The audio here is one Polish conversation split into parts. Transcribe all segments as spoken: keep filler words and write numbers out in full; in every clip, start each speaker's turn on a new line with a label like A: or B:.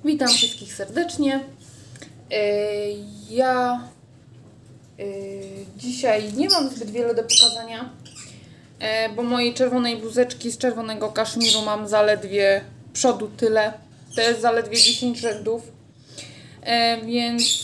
A: Witam wszystkich serdecznie. Ja dzisiaj nie mam zbyt wiele do pokazania, bo mojej czerwonej bluzeczki z czerwonego kaszmiru mam zaledwie przodu tyle. To jest zaledwie dziesięć rzędów, więc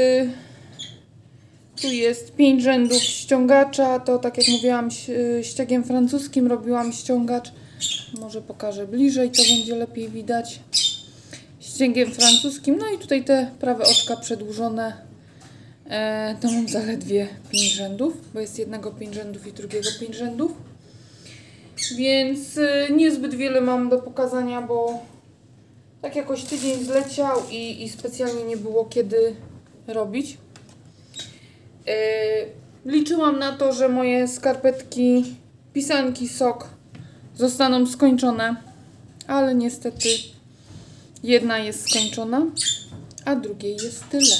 A: tu jest pięć rzędów ściągacza. To, tak jak mówiłam, ściegiem francuskim robiłam ściągacz. Może pokażę bliżej, to będzie lepiej widać. Ścięgiem francuskim. No i tutaj te prawe oczka przedłużone. E, to mam zaledwie pięć rzędów, bo jest jednego pięć rzędów i drugiego pięć rzędów. Więc e, niezbyt wiele mam do pokazania, bo tak jakoś tydzień zleciał i, i specjalnie nie było kiedy robić. E, liczyłam na to, że moje skarpetki pisanki sok zostaną skończone, ale niestety jedna jest skończona, a drugiej jest tyle.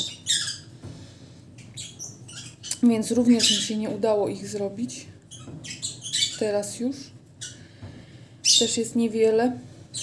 A: Więc również mi się nie udało ich zrobić. Teraz już. Też jest niewiele.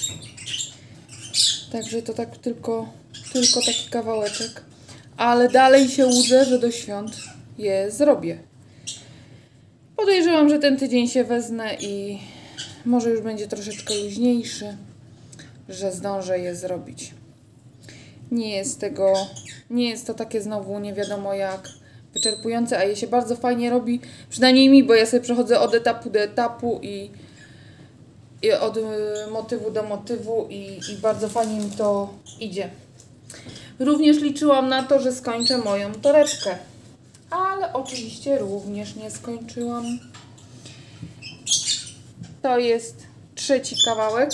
A: Także to tak tylko, tylko taki kawałeczek. Ale dalej się łudzę, że do świąt je zrobię. Podejrzewam, że ten tydzień się wezmę i może już będzie troszeczkę luźniejszy, że zdążę je zrobić. Nie jest tego, nie jest to takie znowu nie wiadomo jak wyczerpujące, a je się bardzo fajnie robi, przynajmniej mi, bo ja sobie przechodzę od etapu do etapu i, i od motywu do motywu i, i bardzo fajnie mi to idzie. Również liczyłam na to, że skończę moją torebkę, ale oczywiście również nie skończyłam. To jest trzeci kawałek.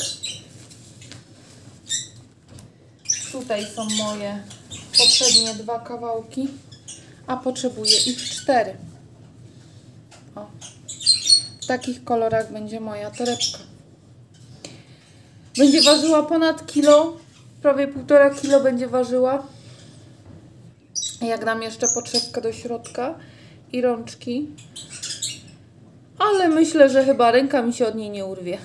A: Tutaj są moje poprzednie dwa kawałki, a potrzebuję ich cztery. O. W takich kolorach będzie moja torebka. Będzie ważyła ponad kilo, prawie półtora kilo będzie ważyła. Jak dam jeszcze podszewkę do środka i rączki. Ale myślę, że chyba ręka mi się od niej nie urwie.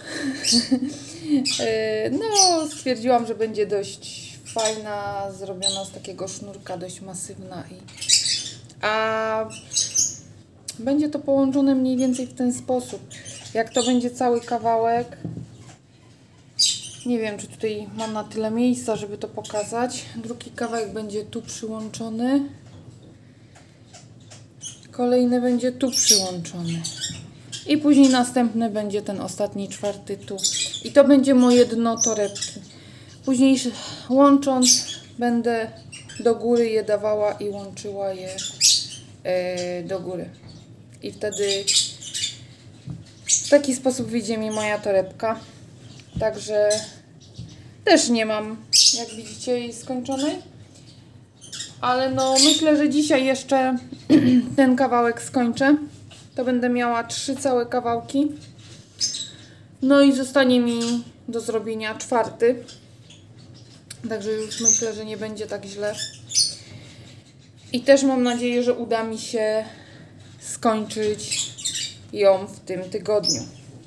A: No, stwierdziłam, że będzie dość fajna, zrobiona z takiego sznurka, dość masywna. I... A będzie to połączone mniej więcej w ten sposób. Jak to będzie cały kawałek, nie wiem, czy tutaj mam na tyle miejsca, żeby to pokazać. Drugi kawałek będzie tu przyłączony. Kolejny będzie tu przyłączony. I później następny będzie ten ostatni, czwarty tu. I to będzie moje dno torebki. Później łącząc będę do góry je dawała i łączyła je e, do góry. I wtedy w taki sposób wyjdzie mi moja torebka. Także też nie mam, jak widzicie, jej skończonej. Ale no myślę, że dzisiaj jeszcze ten kawałek skończę. To będę miała trzy całe kawałki. No i zostanie mi do zrobienia czwarty. Także już myślę, że nie będzie tak źle. I też mam nadzieję, że uda mi się skończyć ją w tym tygodniu.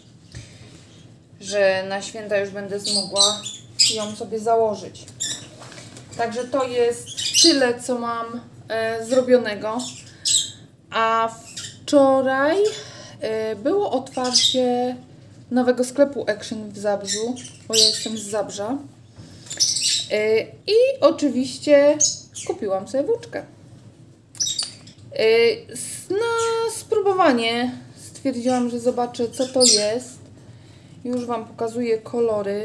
A: Że na święta już będę mogła ją sobie założyć. Także to jest tyle, co mam e, zrobionego. A wczoraj e, było otwarcie nowego sklepu Action w Zabrzu, bo ja jestem z Zabrza. E, I oczywiście kupiłam sobie włóczkę. E, na spróbowanie stwierdziłam, że zobaczę, co to jest. Już Wam pokazuję kolory.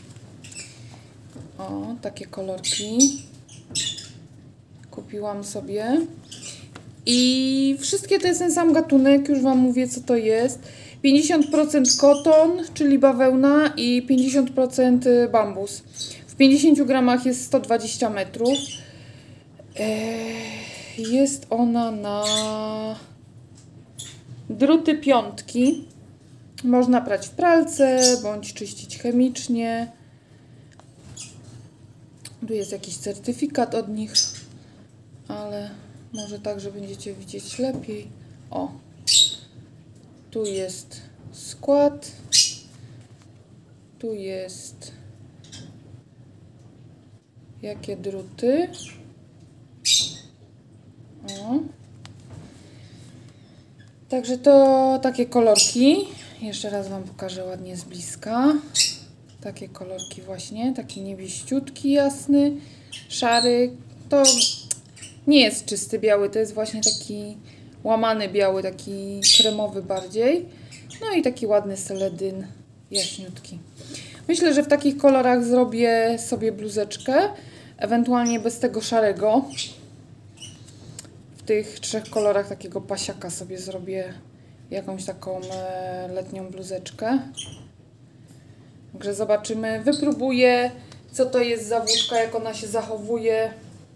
A: O, takie kolorki kupiłam sobie. I wszystkie to jest ten sam gatunek, już Wam mówię, co to jest. pięćdziesiąt procent koton, czyli bawełna, i pięćdziesiąt procent bambus. W pięćdziesięciu gramach jest sto dwadzieścia metrów. Jest ona na druty piątki. Można prać w pralce, bądź czyścić chemicznie. Tu jest jakiś certyfikat od nich, ale może tak, że będziecie widzieć lepiej. O, tu jest skład, tu jest jakie druty. O. Także to takie kolorki. Jeszcze raz Wam pokażę ładnie z bliska. Takie kolorki właśnie, taki niebieściutki, jasny, szary. To nie jest czysty biały, to jest właśnie taki łamany biały, taki kremowy bardziej. No i taki ładny seledyn, jaśniutki. Myślę, że w takich kolorach zrobię sobie bluzeczkę, ewentualnie bez tego szarego. W tych trzech kolorach takiego pasiaka sobie zrobię jakąś taką letnią bluzeczkę. Także zobaczymy, wypróbuję, co to jest za włóczka, jak ona się zachowuje.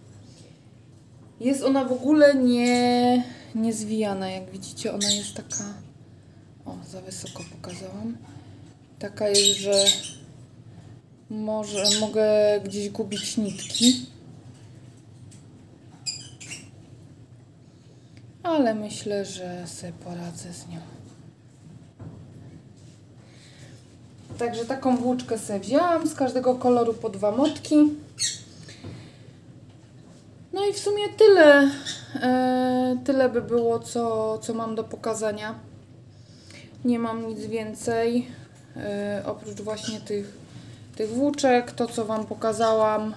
A: Jest ona w ogóle nie, nie zwijana, jak widzicie, ona jest taka, o, za wysoko pokazałam. Taka jest, że może mogę gdzieś gubić nitki. Ale myślę, że sobie poradzę z nią. Także taką włóczkę sobie wzięłam, z każdego koloru po dwa motki. No i w sumie tyle. E, tyle by było, co, co mam do pokazania. Nie mam nic więcej. E, oprócz właśnie tych, tych włóczek, to co Wam pokazałam.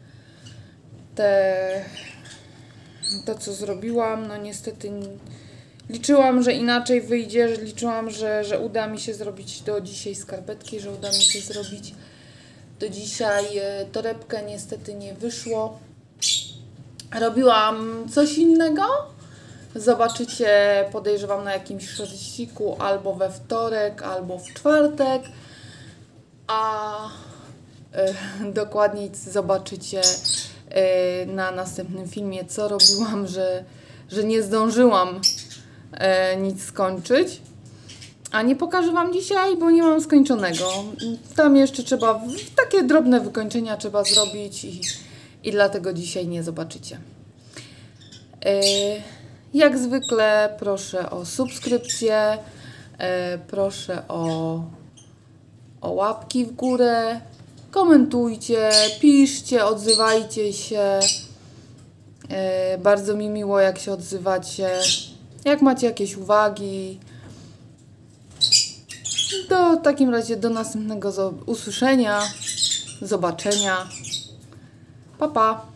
A: Te, to co zrobiłam, no niestety liczyłam, że inaczej wyjdzie, liczyłam, że, że uda mi się zrobić do dzisiaj skarpetki, że uda mi się zrobić do dzisiaj torebkę, niestety nie wyszło. Robiłam coś innego, zobaczycie, podejrzewam, na jakimś szorciku albo we wtorek, albo w czwartek, a y, dokładniej zobaczycie y, na następnym filmie, co robiłam, że, że nie zdążyłam y, nic skończyć. A nie pokażę Wam dzisiaj, bo nie mam skończonego. Tam jeszcze trzeba, takie drobne wykończenia trzeba zrobić i I dlatego dzisiaj nie zobaczycie. Jak zwykle proszę o subskrypcję, proszę o, o łapki w górę, komentujcie, piszcie, odzywajcie się. Bardzo mi miło, jak się odzywacie. Jak macie jakieś uwagi. Do, w takim razie do następnego usłyszenia, zobaczenia. Pa, pa!